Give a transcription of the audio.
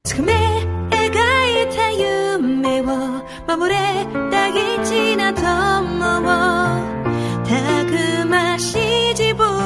つかめ描いた夢を守れ大事な友をたくましい自分